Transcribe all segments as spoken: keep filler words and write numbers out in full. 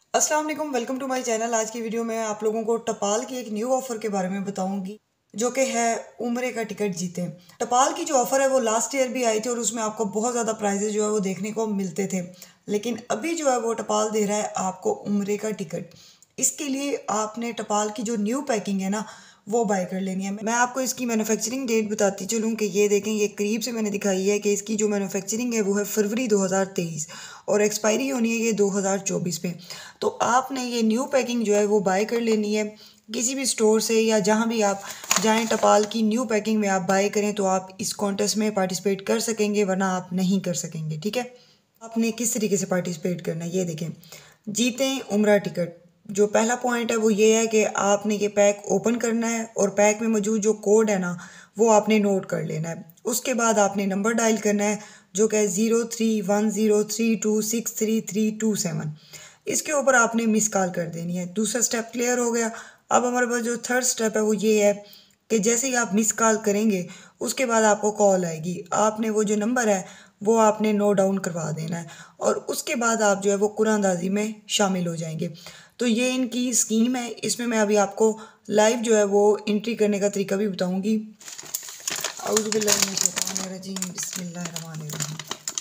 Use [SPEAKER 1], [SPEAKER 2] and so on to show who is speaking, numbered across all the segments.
[SPEAKER 1] अस्सलाम वालेकुम, welcome to my channel. आज की वीडियो में आप लोगों को टपाल की एक न्यू ऑफ़र के बारे में बताऊंगी जो कि है उम्रे का टिकट जीते। टपाल की जो ऑफ़र है वो लास्ट ईयर भी आई थी और उसमें आपको बहुत ज़्यादा प्राइजेज जो है वो देखने को मिलते थे, लेकिन अभी जो है वो टपाल दे रहा है आपको उम्रे का टिकट। इसके लिए आपने टपाल की जो न्यू पैकिंग है ना वो बाय कर लेनी है। मैं आपको इसकी मैन्युफैक्चरिंग डेट बताती चलूँ कि ये देखें, ये करीब से मैंने दिखाई है कि इसकी जो मैन्युफैक्चरिंग है वो है फरवरी दो हज़ार तेईस और एक्सपायरी होनी है ये दो हज़ार चौबीस में। तो आपने ये न्यू पैकिंग जो है वो बाय कर लेनी है किसी भी स्टोर से, या जहाँ भी आप जाएँ टपाल की न्यू पैकिंग में आप बाय करें तो आप इस कॉन्टेस्ट में पार्टिसिपेट कर सकेंगे, वरना आप नहीं कर सकेंगे। ठीक है, आपने किस तरीके से पार्टिसिपेट करना है ये देखें। जीतें उम्रा टिकट, जो पहला पॉइंट है वो ये है कि आपने ये पैक ओपन करना है और पैक में मौजूद जो कोड है ना वो आपने नोट कर लेना है। उसके बाद आपने नंबर डायल करना है जो कि zero three one zero three two six three three two seven. इसके ऊपर आपने मिस कॉल कर देनी है। दूसरा स्टेप क्लियर हो गया। अब हमारे पास जो थर्ड स्टेप है वो ये है कि जैसे ही आप मिस कॉल करेंगे उसके बाद आपको कॉल आएगी। आपने वो जो नंबर है वो आपने नोट डाउन करवा देना है और उसके बाद आप जो है वो कुरानदाजी में शामिल हो जाएंगे। तो ये इनकी स्कीम है। इसमें मैं अभी आपको लाइव जो है वो एंट्री करने का तरीका भी बताऊंगी। औज़ु बिल्लाहि मिनश शैतानिर रजीम, बिस्मिल्लाहिर्रहमानिर्रहीम।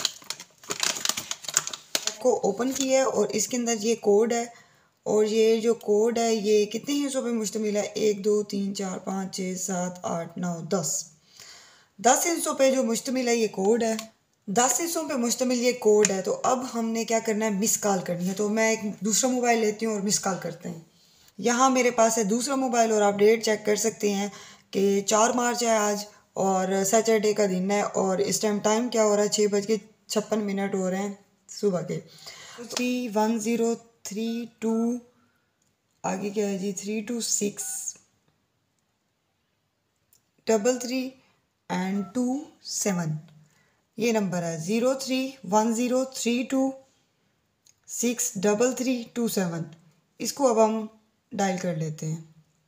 [SPEAKER 1] को ओपन किया है और इसके अंदर ये कोड है और ये जो कोड है ये कितने हिस्सों पे मुश्तमिल है, एक दो तीन चार पाँच छः सात आठ नौ दस दस हिस्सों पे जो मुश्तमिल है ये कोड है। दस हिस्सों पे मुश्तमिल ये कोड है। तो अब हमने क्या करना है, मिस कॉल करनी है। तो मैं एक दूसरा मोबाइल लेती हूँ और मिस कॉल करते हैं। यहाँ मेरे पास है दूसरा मोबाइल और आप डेट चेक कर सकते हैं कि चार मार्च है आज और सैटरडे का दिन है और इस टाइम टाइम क्या हो रहा है, छः बज के छप्पन मिनट हो रहे हैं सुबह के। Three one zero three two, आगे क्या है जी, three two six double three and two seven. ये नंबर है zero three one zero three two six double three two seven. इसको अब हम डायल कर लेते हैं।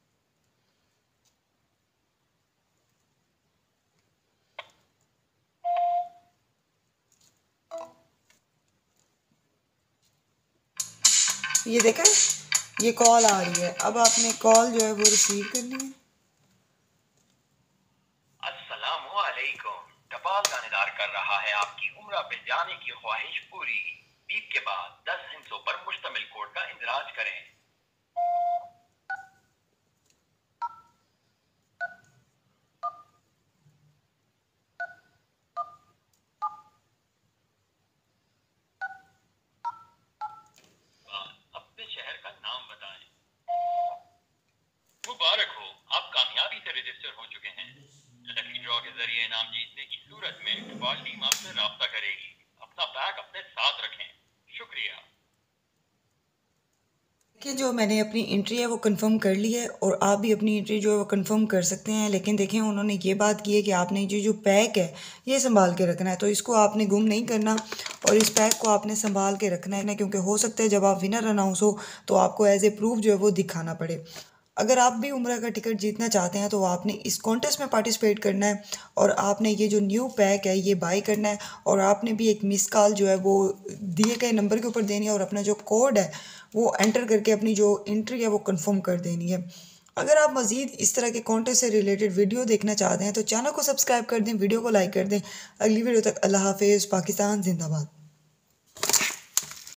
[SPEAKER 1] ये देखें, ये कॉल आ रही है। अब आपने कॉल जो है वो रिसीव करनी है।
[SPEAKER 2] अस्सलामु अलैकुम। टपाल थानेदार कर रहा है आपकी उम्रा पे जाने की ख्वाहिश पूरी। बीप के बाद दस हिस्सों पर मुश्तमिल कोड का इंदराज करें। अपने शहर का नाम बताएं। मुबारक हो, आप कामयाबी से रजिस्टर हो चुके हैं। लकी ड्रॉ के जरिए इनाम जीतने की सूरत में टपाल टीम आपसे राब्ता करेगी। अपना बैग अपने साथ रखें। शुक्रिया।
[SPEAKER 1] देखिए, जो मैंने अपनी एंट्री है वो कंफर्म कर ली है और आप भी अपनी एंट्री जो है वो कंफर्म कर सकते हैं। लेकिन देखें, उन्होंने ये बात की है कि आपने जो जो पैक है ये संभाल के रखना है, तो इसको आपने गुम नहीं करना और इस पैक को आपने संभाल के रखना है ना, क्योंकि हो सकता है जब आप विनर अनाउंस हो तो आपको एज ए प्रूफ जो है वो दिखाना पड़े। अगर आप भी उम्रा का टिकट जीतना चाहते हैं तो आपने इस कॉन्टेस्ट में पार्टिसिपेट करना है और आपने ये जो न्यू पैक है ये बाय करना है और आपने भी एक मिस कॉल जो है वो दिए गए नंबर के ऊपर देनी है और अपना जो कोड है वो एंटर करके अपनी जो एंट्री है वो कंफर्म कर देनी है। अगर आप मज़ीद इस तरह के कॉन्टेस्ट से रिलेटेड वीडियो देखना चाहते हैं तो चैनल को सब्सक्राइब कर दें, वीडियो को लाइक कर दें। अगली वीडियो तक अल्लाह हाफिज़। पाकिस्तान जिंदाबाद।